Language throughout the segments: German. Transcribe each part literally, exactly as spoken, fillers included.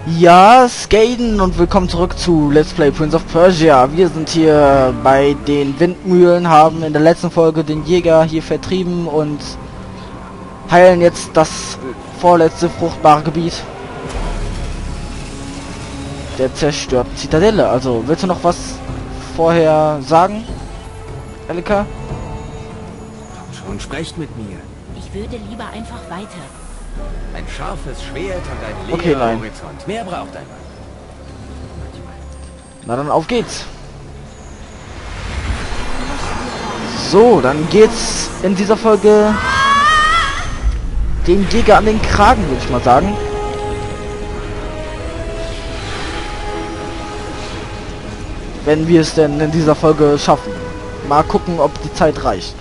Ja, Skaden und willkommen zurück zu Let's Play Prince of Persia. Wir sind hier bei den Windmühlen, haben in der letzten Folge den Jäger hier vertrieben und heilen jetzt das vorletzte fruchtbare Gebiet der zerstörten Zitadelle. Also, willst du noch was vorher sagen, Elika? Schon sprecht mit mir. Ich würde lieber einfach weiter. Ein scharfes Schwert und ein leerer Okay, nein. Horizont. Mehr braucht ein Mann. Na dann, auf geht's. So, dann geht's in dieser Folge den Jäger an den Kragen, würde ich mal sagen. Wenn wir es denn in dieser Folge schaffen. Mal gucken, ob die Zeit reicht.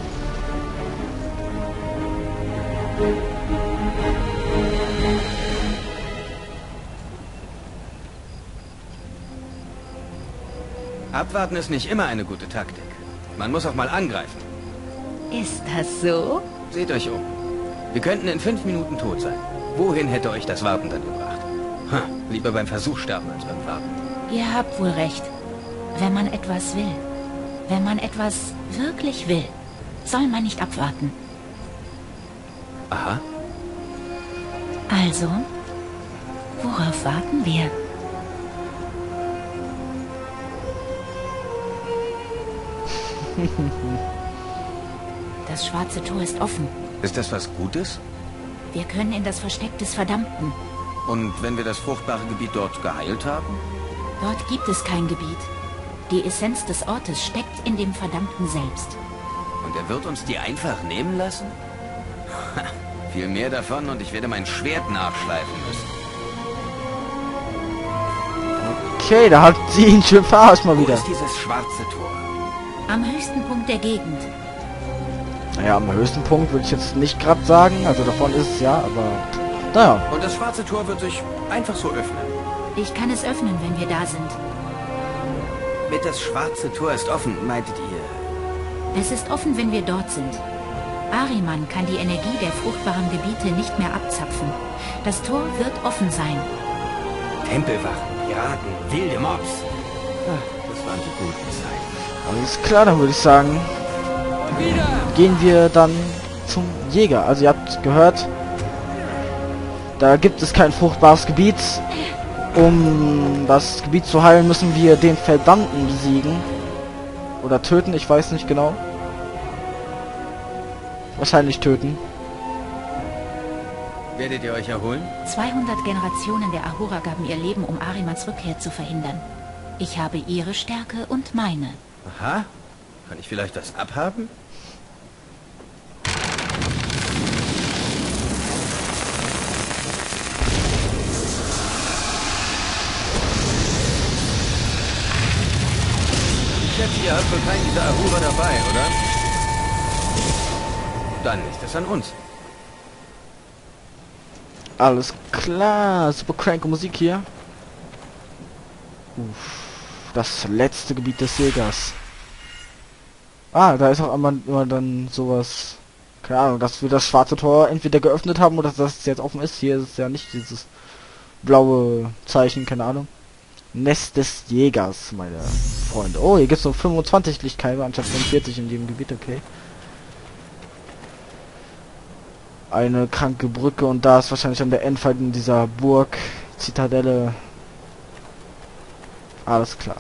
Abwarten ist nicht immer eine gute Taktik. Man muss auch mal angreifen. Ist das so? Seht euch um. Wir könnten in fünf Minuten tot sein. Wohin hätte euch das Warten dann gebracht? Ha, lieber beim Versuch sterben als beim Warten. Ihr habt wohl recht. Wenn man etwas will, wenn man etwas wirklich will, soll man nicht abwarten. Aha. Also, worauf warten wir? Das schwarze Tor ist offen. Ist das was Gutes? Wir können in das Versteck des Verdammten. Und wenn wir das fruchtbare Gebiet dort geheilt haben? Dort gibt es kein Gebiet. Die Essenz des Ortes steckt in dem Verdammten selbst. Und er wird uns die einfach nehmen lassen? Ha, viel mehr davon und ich werde mein Schwert nachschleifen müssen. Okay, da hat sie ihn schön verarscht mal Wo wieder. ist dieses schwarze Tor? Am höchsten Punkt der Gegend. Naja, am höchsten Punkt würde ich jetzt nicht gerade sagen. Also davon ist es ja, aber naja. Und das schwarze Tor wird sich einfach so öffnen. Ich kann es öffnen, wenn wir da sind. Mit das schwarze Tor ist offen, meintet ihr? Es ist offen, wenn wir dort sind. Ahriman kann die Energie der fruchtbaren Gebiete nicht mehr abzapfen. Das Tor wird offen sein. Tempelwachen, Piraten, wilde Mobs. Ach, das waren die guten Zeiten. Alles klar, dann würde ich sagen, Wieder! gehen wir dann zum Jäger. Also ihr habt gehört, da gibt es kein fruchtbares Gebiet. Um das Gebiet zu heilen, müssen wir den Verdammten besiegen. Oder töten, ich weiß nicht genau. Wahrscheinlich töten. Werdet ihr euch erholen? zweihundert Generationen der Ahura gaben ihr Leben, um Ahrimans Rückkehr zu verhindern. Ich habe ihre Stärke und meine. Aha. Kann ich vielleicht das abhaben? Ich schätze, ihr habt wohl keinen dieser Ahura dabei, oder? Dann ist es an uns. Alles klar, super cranke Musik hier. Uff, das letzte Gebiet des Jägers. Ah, da ist auch immer, immer dann sowas, keine Ahnung, dass wir das schwarze Tor entweder geöffnet haben oder dass es jetzt offen ist. Hier ist es ja nicht dieses blaue Zeichen, keine Ahnung. Nest des Jägers, meine Freunde. Oh, hier gibt es nur fünfundzwanzig Lichtkeime anstatt fünfundvierzig in jedem Gebiet, okay. Eine kranke Brücke und da ist wahrscheinlich an der Endfall in dieser Burg, Zitadelle. Alles klar.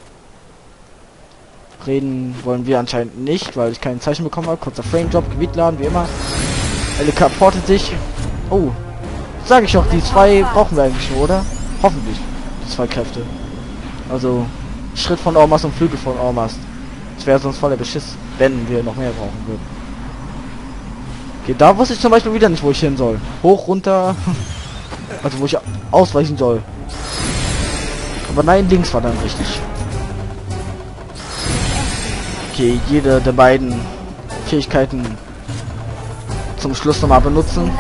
Reden wollen wir anscheinend nicht, weil ich kein Zeichen bekommen habe. Kurzer Frame-Drop, Gebiet laden, wie immer. Elika portet sich. Oh, sage ich doch, die zwei brauchen wir eigentlich nur, oder? Hoffentlich, die zwei Kräfte. Also, Schritt von Ormast und Flügel von Ormast. Das wäre sonst voller Beschiss, wenn wir noch mehr brauchen würden. Okay, da wusste ich zum Beispiel wieder nicht, wo ich hin soll. Hoch, runter. Also, wo ich ausweichen soll. Aber nein, links war dann richtig. Okay, jede der beiden Fähigkeiten zum Schluss nochmal benutzen.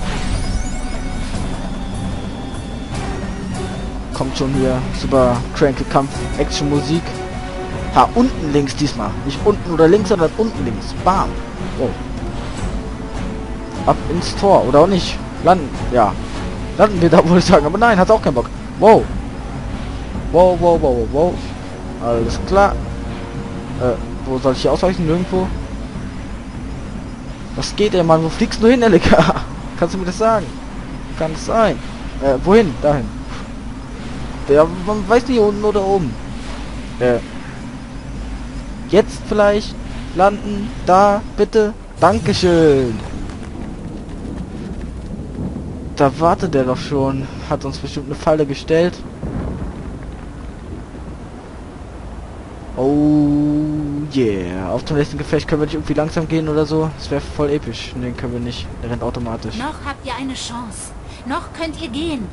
Kommt schon hier super cranke Kampf-Action-Musik. Ha, unten links diesmal. Nicht unten oder links, sondern unten links. Bam. Oh. Ab ins Tor, oder auch nicht. Landen, ja. Landen wir da, würde ich sagen. Aber nein, hat auch keinen Bock. Wow. Wow, wow, wow, wow, wow. Alles klar. Äh, wo soll ich hier ausweichen? Nirgendwo. Was geht denn, Mann? Wo fliegst du hin, L K? Kannst du mir das sagen? Kann es sein? Äh, wohin? Dahin. Ja, man weiß nicht, unten oder oben. Äh. Jetzt vielleicht landen. Da, bitte. Dankeschön. Da wartet er doch schon. Hat uns bestimmt eine Falle gestellt. Oh yeah. Auf zum nächsten Gefecht können wir nicht irgendwie langsam gehen oder so. Das wäre voll episch. Ne, können wir nicht. Der rennt automatisch. Noch habt ihr eine Chance. Noch könnt ihr gehen.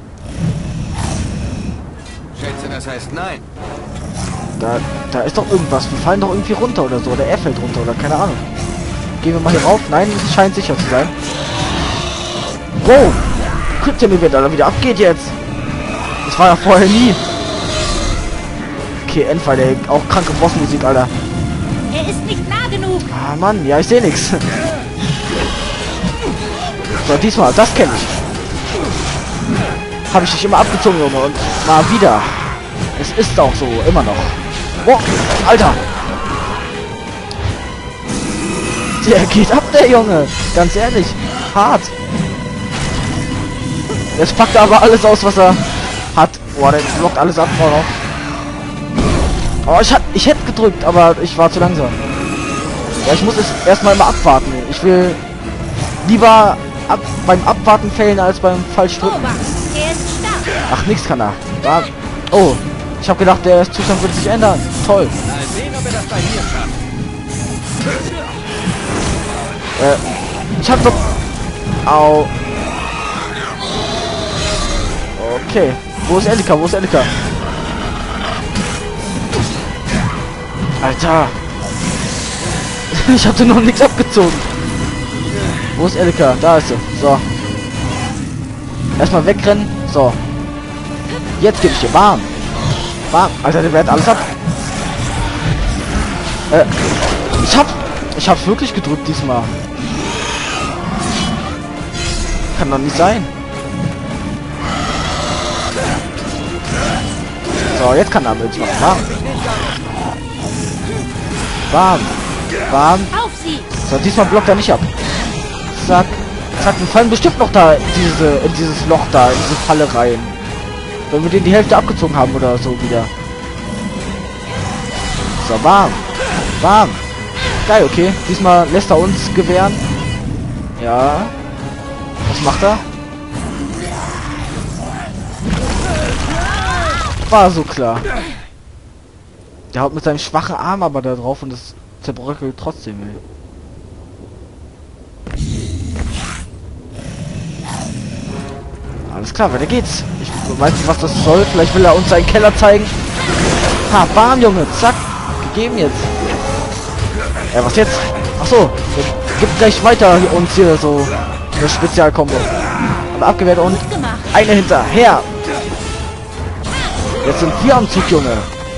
Schätze, das heißt nein. Da, da ist doch irgendwas. Wir fallen doch irgendwie runter oder so. Oder er fällt runter oder keine Ahnung. Gehen wir mal hier rauf. Nein, es scheint sicher zu sein. Wow. Guckt ihr mir, wer da wieder abgeht jetzt. Das war ja vorher nie. Okay, Endfall, der auch kranke Bossmusik, Alter. Er ist nicht nah genug. Ah, Mann, ja, ich sehe nichts. So, diesmal, das kenne ich. Habe ich dich immer abgezogen, Junge, und mal wieder. Es ist auch so, immer noch. Oh, Alter. Der geht ab, der Junge. Ganz ehrlich, hart. Jetzt packt er aber alles aus, was er hat. Boah, der blockt alles ab, Frau. Oh, ich, hat, ich hätte gedrückt, aber ich war zu langsam. Ja, ich muss es erstmal mal abwarten. Ich will lieber ab, beim Abwarten fällen, als beim falsch drücken. Er ist stark. Ach, nichts kann er. Da, oh, ich habe gedacht, der Zustand würde sich ändern. Toll. Mal sehen, ob er das bei mir schafft. Äh, ich hab doch... Au. Okay. Wo ist Elika? Wo ist Elika? Alter. Ich hatte noch nichts abgezogen. Wo ist Elika? Da ist sie. So. Erstmal wegrennen. So. Jetzt gebe ich dir Bam. Bam. Alter, der wehrt alles ab. Äh. Ich hab... Ich hab's wirklich gedrückt diesmal. Kann doch nicht sein. So, jetzt kann er mit machen. Bam. Bam. Bam. Auf sie. So, diesmal blockt er nicht ab. Zack. Zack, wir fallen bestimmt noch da in diese, in dieses Loch da, in diese Falle rein. Wenn wir den die Hälfte abgezogen haben oder so wieder. So, bam. Bam. Geil, okay. Diesmal lässt er uns gewähren. Ja. Was macht er? War so klar. Der haut mit seinem schwachen Arm aber da drauf und das zerbröckelt trotzdem. Ey. Alles klar, weiter geht's. Ich weiß nicht, was das soll. Vielleicht will er uns seinen Keller zeigen. Ha, bam, Junge. Zack. Gegeben jetzt. Ja, was jetzt? Ach so. Gibt gleich weiter uns hier so eine Spezialkombo. Aber abgewehrt und eine hinterher. Jetzt sind wir am Zug, Junge.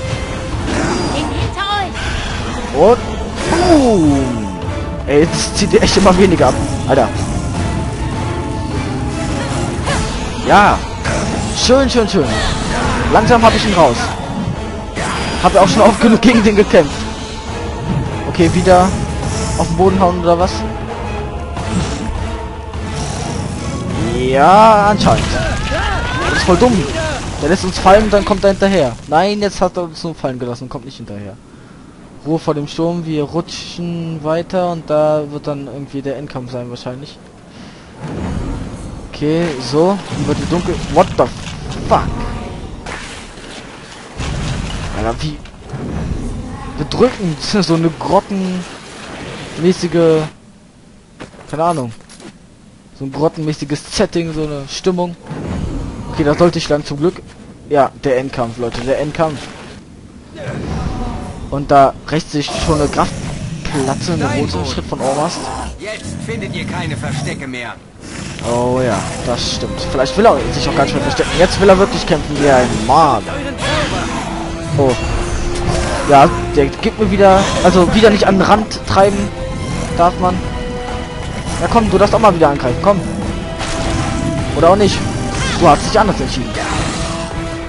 Und boom. Ey, jetzt zieht ihr echt immer weniger ab. Alter. Ja. Schön, schön, schön. Langsam habe ich ihn raus. Habe auch schon oft genug gegen den gekämpft. Okay, wieder auf den Boden hauen oder was? Ja, anscheinend. Das ist voll dumm. Der lässt uns fallen und dann kommt er hinterher. Nein, jetzt hat er uns nur fallen gelassen und kommt nicht hinterher. Ruhe vor dem Sturm, wir rutschen weiter und da wird dann irgendwie der Endkampf sein wahrscheinlich. Okay, so, wird die dunkel... What the fuck? Alter, wie... bedrückend, so eine grottenmäßige... Keine Ahnung. So ein grottenmäßiges Setting, so eine Stimmung. Okay, da sollte ich dann zum Glück... Ja, der Endkampf, Leute, der Endkampf. Und da rechts sich schon eine Kraftplatte, eine rote Schritt von Ormast. Jetzt findet ihr keine Verstecke mehr. Oh ja, das stimmt. Vielleicht will er sich auch gar nicht mehr verstecken. Jetzt will er wirklich kämpfen wie ein Mann. Oh. Ja, der gibt mir wieder... Also wieder nicht an den Rand treiben. Darf man. Ja komm, du darfst auch mal wieder angreifen. Komm. Oder auch nicht. Du hast dich anders entschieden.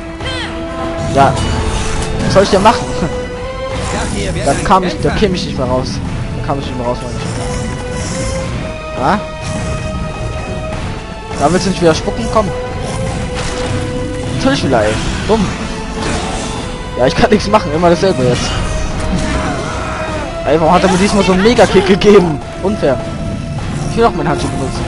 Ja. Was soll ich denn machen? Da kam ich, da käme ich nicht mehr raus. Da kam ich nicht mehr raus, meine ich. Ja? Da willst du nicht wieder spucken? Komm. Natürlich wieder, ey. Dumm. Ja, ich kann nichts machen. Immer dasselbe jetzt. Ey, warum hat er mir diesmal so einen Mega-Kick gegeben? Unfair. Ich will auch meinen Handschuh benutzen.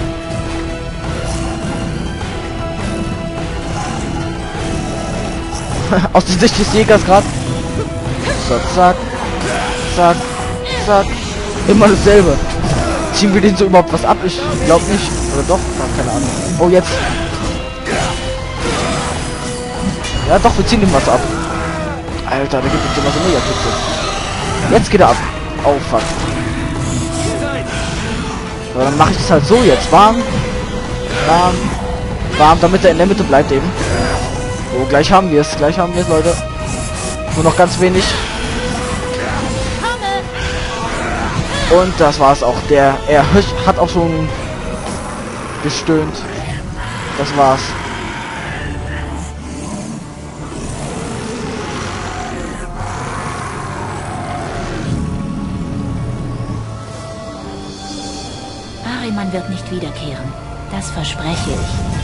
Aus der Sicht des Jägers gerade. So, zack. Zack. Zack. Immer dasselbe. Ziehen wir den so überhaupt was ab? Ich glaube nicht. Oder doch? Ach, keine Ahnung. Oh, jetzt. Ja, doch, wir ziehen ihm was ab. Alter, da gibt es immer so mega Kicks. Jetzt geht er ab. Oh, fuck. So, dann mache ich das halt so jetzt. Warm. Warm. Warm, damit er in der Mitte bleibt eben. So, gleich haben wir es. Gleich haben wir es, Leute. Nur noch ganz wenig. Und das war's auch. Der, er hat auch schon gestöhnt. Das war's. Ahriman wird nicht wiederkehren. Das verspreche ich.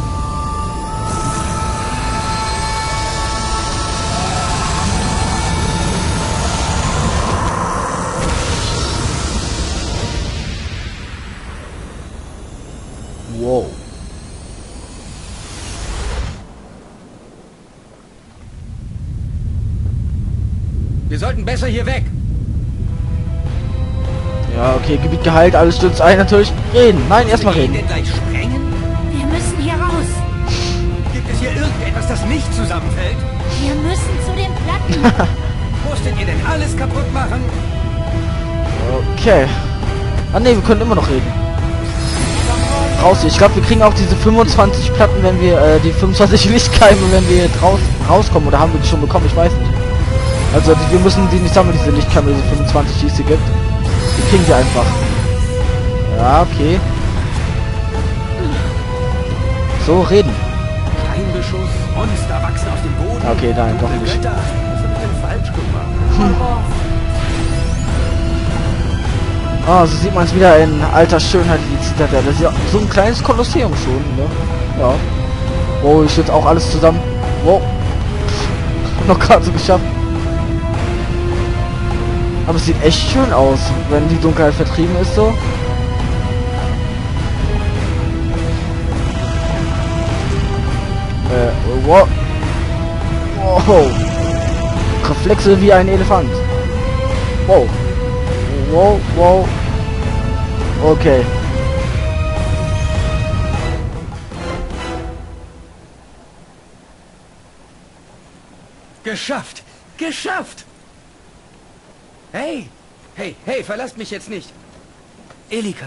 Wow. Wir sollten besser hier weg. Ja, okay, Gebiet geheilt, alles stürzt ein, natürlich. Reden. Nein, erstmal reden. Wir gleich sprengen? Wir müssen hier raus. Gibt es hier irgendetwas, das nicht zusammenfällt? Wir müssen zu den Platten. Musstet ihr denn alles kaputt machen? Okay. Ah ne, wir können immer noch reden. Raus hier. Ich glaube, wir kriegen auch diese fünfundzwanzig Platten, wenn wir äh, die fünfundzwanzig Lichtkeime, wenn wir draus rauskommen. Oder haben wir die schon bekommen? Ich weiß nicht. Also wir müssen die nicht sammeln, diese Lichtkeime, diese fünfundzwanzig, die es hier gibt. Die kriegen sie einfach. Ja, okay. So, reden. Kein Beschuss, Monster wachsen auf dem Boden. Okay, nein, doch nicht. Götter. Was hab ich denn falsch gemacht? Ah, so sieht man es wieder in alter Schönheit, die Zitadelle. Das ist ja so ein kleines Kolosseum schon, ne? Ja. Oh, ich jetzt auch alles zusammen. Wow. Noch gerade so geschafft. Aber es sieht echt schön aus, wenn die Dunkelheit vertrieben ist, so. Äh, wow. Wow. Reflexe wie ein Elefant. Wow. Wow, wow. Okay. Geschafft! Geschafft! Hey! Hey, hey, verlasst mich jetzt nicht! Elika!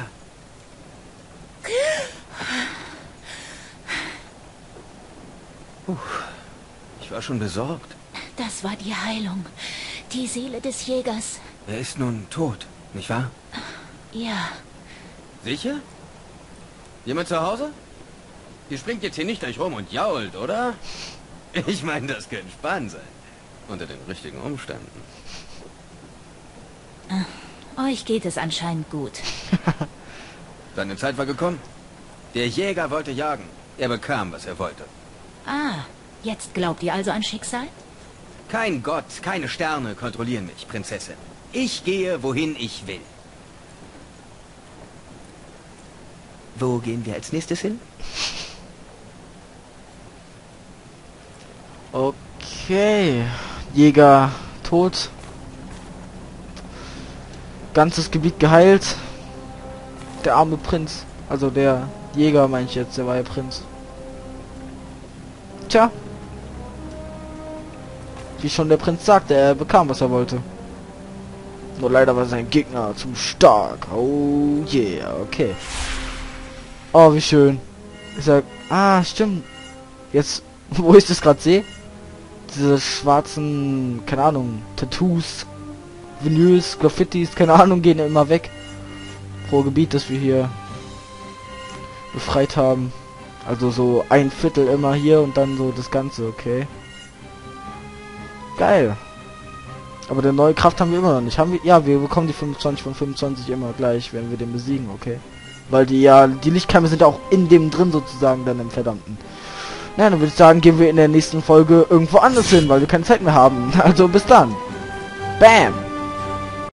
Puh, ich war schon besorgt. Das war die Heilung. Die Seele des Jägers. Er ist nun tot, nicht wahr? Ja. Sicher? Jemand zu Hause? Ihr springt jetzt hier nicht gleich rum und jault, oder? Ich meine, das könnte spannend sein. Unter den richtigen Umständen. Euch geht es anscheinend gut. Seine Zeit war gekommen. Der Jäger wollte jagen. Er bekam, was er wollte. Ah, jetzt glaubt ihr also an Schicksal? Kein Gott, keine Sterne kontrollieren mich, Prinzessin. Ich gehe, wohin ich will. Wo gehen wir als nächstes hin? Okay. Jäger tot. Ganzes Gebiet geheilt. Der arme Prinz. Also der Jäger, meine ich jetzt. Der war ja Prinz. Tja. Wie schon der Prinz sagte, er bekam, was er wollte. Nur leider war sein Gegner zu stark. Oh yeah, okay. Oh, wie schön. Ich sag, ah, stimmt. Jetzt, wo ich das gerade sehe, diese schwarzen, keine Ahnung, Tattoos, Vinyls, Graffitis, keine Ahnung, gehen immer weg. Pro Gebiet, das wir hier befreit haben. Also so ein Viertel immer hier und dann so das Ganze, okay. Geil. Aber der neue Kraft haben wir immer noch nicht. Haben wir? Ja, wir bekommen die fünfundzwanzig von fünfundzwanzig immer gleich, wenn wir den besiegen, okay. Weil die ja, die Lichtkeime sind auch in dem drin sozusagen, dann im verdammten. Na, dann würde ich sagen, gehen wir in der nächsten Folge irgendwo anders hin, weil wir keine Zeit mehr haben. Also bis dann. Bam!